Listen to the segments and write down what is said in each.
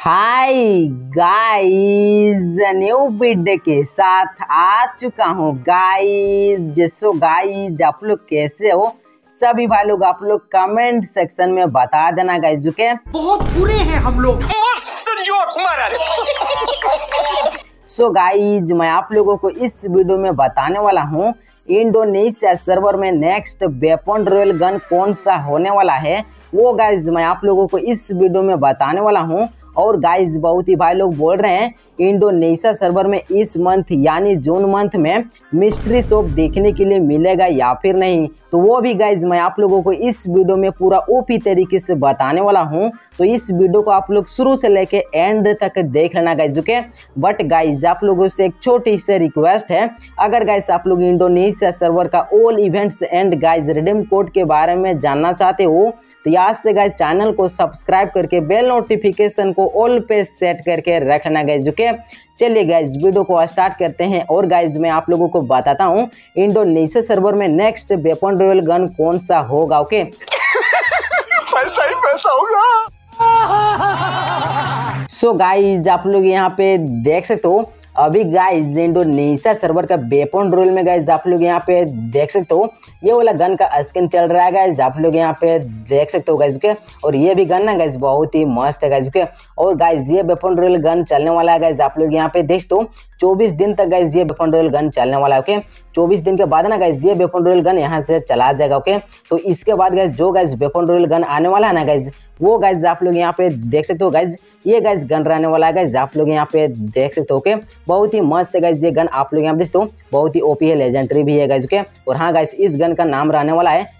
Hi guys, new video के साथ आ चुका हूँ गाइस। सो गाइस, आप लोग कैसे हो? सभी भाई लोग आप लोग कमेंट सेक्शन में बता देना गाइस। जो के बहुत बुरे हैं हम लोग। सो गाइस, मैं आप लोगों को इस वीडियो में बताने वाला हूँ इंडोनेशिया सर्वर में नेक्स्ट वेपन रॉयल गन कौन सा होने वाला है, वो गाइज मैं आप लोगों को इस वीडियो में बताने वाला हूँ। और गाइज बहुत ही भाई लोग बोल रहे हैं इंडोनेशिया सर्वर में इस मंथ यानी जून मंथ में मिस्ट्री शॉप देखने के लिए मिलेगा या फिर नहीं, तो वो भी गाइज मैं आप लोगों को इस वीडियो में पूरा ओपी तरीके से बताने वाला हूँ। तो इस वीडियो को आप लोग शुरू से लेके एंड तक देख लेना गाइज। ओके, बट गाइज आप लोगों से एक छोटी सी रिक्वेस्ट है, अगर गाइज आप लोग इंडोनेशिया सर्वर का all events and guys redeem code के बारे में जानना चाहते हो तो यहाँ से गाइज चैनल को सब्सक्राइब करके बेल नोटिफिकेशन को ऑल पे सेट करके रखना गाइज। ओके, चलिए गाइज वीडियो को स्टार्ट करते हैं। और गाइज मैं आप लोगों को बताता हूँ इंडोनेशिया सर्वर में नेक्स्ट वेपन रॉयल गन कौन सा होगा। ओके, पैसा ही पैसा होगा। सो गाइज आप लोग यहाँ पे देख सकते हो अभी गाइज इंडोनेशिया सर्वर का वेपन रोल में गाइज आप लोग यहाँ पे देख सकते हो ये वाला गन का स्किन चल रहा है गाइज, आप लोग यहाँ पे देख सकते हो गाइज। ओके, और ये भी गन ना गाइज बहुत ही मस्त है गाइज। ओके, और गाइज ये वेपन रोल गन चलने वाला है गाइज, आप लोग यहाँ पे देख सकते हो 24 दिन तक गाइज ये वेपन रोल गन चलने वाला है। ओके, 24 दिन के बाद ना गाइज ये वेपन रोल गन यहाँ से चला जाएगा। ओके, तो इसके बाद गाइज जो गाइज वेपन रोल गन आने वाला है ना गाइज, वो गाइज आप लोग यहाँ पे देख सकते हो गाइज, ये गाइज गन रहने वाला है गाइज, आप लोग यहाँ पे देख सकते हो। ओके, बहुत ही मस्त है गाइज ये गन, आप लोग यहाँ पे देखते हो बहुत ही ओपी है, लेजेंडरी भी है गाइज। ओके, और हाँ गाइज इस गन का नाम रहने वाला है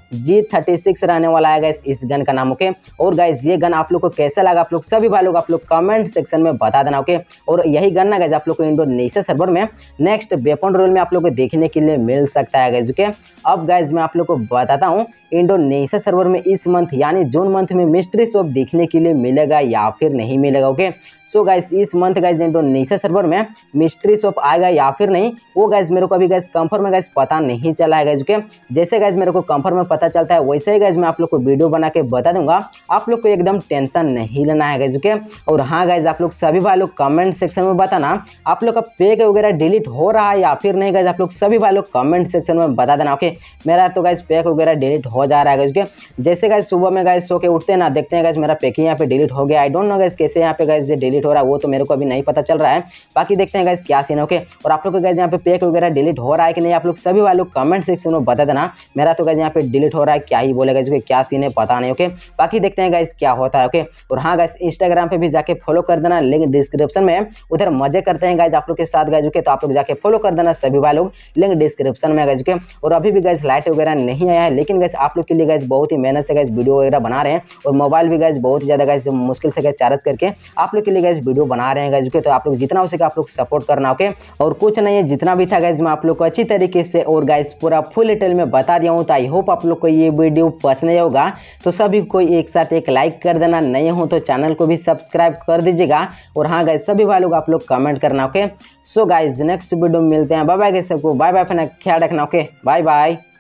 G36 रहने वाला है गाइज इस गन का नाम। ओके, और गाइज ये गन आप लोग को कैसा लगा आप लोग सभी भाई लोग आप लोग कमेंट सेक्शन में बता देना। ओके, और यही गन ना गाइज आप लोग को इंडोनेशिया सर्वर में नेक्स्ट वेपन रोल में आप लोग को देखने के लिए मिल सकता है गाइज। ओके, अब गाइज मैं आप लोग को बताता हूँ इंडोनेशिया सर्वर में इस मंथ यानी जून मंथ में मिस्ट्री शॉप देखने के लिए मिलेगा या फिर नहीं मिलेगा। ओके, सो गाइज इस मंथ गाइज इंडोनेशिया सर्वर में मिस्ट्री शॉप आएगा या फिर नहीं, वो गाइज मेरे को अभी गाइज कंफर्म गाइज पता नहीं चला है गाइज। ओके, जैसे गाइज मेरे को कंफर्म पता चलता है वैसे ही गाइज मैं आप लोग को वीडियो बना के बता दूंगा, आप लोग को एकदम टेंशन नहीं लेना है गाइज। ओके, और हाँ गाइज आप लोग सभी भाई लोग कमेंट सेक्शन में बताना आप लोग का पैक वगैरह डिलीट हो रहा है या फिर नहीं गाइज, आप लोग सभी भाई लोग कमेंट सेक्शन में बता देना। ओके, मेरा तो गाइज पैक वगैरह डिलीट हो जा रहा है गाइज। ओके, जैसे गाइज सुबह में गाइज सो के उठते ना देखते हैं गाइज मेरा पैक यहाँ पे डिलीट हो गया, आई डोंट नो गाइज कैसे यहाँ पे गाइज डिलीट हो रहा है, वो तो मेरे को अभी नहीं पता चल रहा है, बाकी देखते हैं गाइज क्या सीन है। ओके, और आप लोग को गाइज यहाँ पे पैक वगैरह डिलीट हो रहा है कि नहीं, आप लोग सभी भाई लोग कमेंट सेक्शन में बता देना। मेरा तो गाइज यहाँ पे डिलीट हो रहा है, क्या ही बोलेगा गाइज, क्या सीन है पता नहीं। ओके, बाकी देखते हैं गाइज क्या होता है। ओके, और हाँ गाइज इंस्टाग्राम पे भी जाके फॉलो कर देना, लिंक डिस्क्रिप्शन में, उधर मजे करते हैं गाइज आप लोग के साथ गाइज। ओके, तो आप लोग जाके फॉलो कर देना सभी भाई लोग, लिंक डिस्क्रिप्शन में गाइज। ओके, और अभी भी गाइज लाइट वगैरह नहीं आया है, लेकिन गाइज आप लोग के लिए गाइज बहुत ही मेहनत से गाइज वीडियो वगैरह बना रहे हैं, और मोबाइल भी गाइज बहुत ही ज्यादा गाइज मुश्किल से गाइज चार्ज करके आप लोग के लिए गाइज वीडियो बना रहे हैं गाइज। ओके, तो आप लोग जितना हो सके आप लोग सपोर्ट करना। ओके, और कुछ नहीं है, जितना भी था गाइज मैं आप लोग को अच्छी तरीके से और गाइज पूरा फुल डिटेल में बता दिया हूँ। तो आई होप आप लोग को ये वीडियो पसंद होगा, तो सभी को एक साथ एक लाइक कर देना, नए हो तो चैनल को भी सब्सक्राइब कर दीजिएगा। और हाँ गाइज सभी भाई लोग आप लोग कमेंट करना। Okay, so guys next video में मिलते हैं, बाय बाय गाइज, सबको बाय बाय, अपना ख्याल रखना। Okay, bye bye.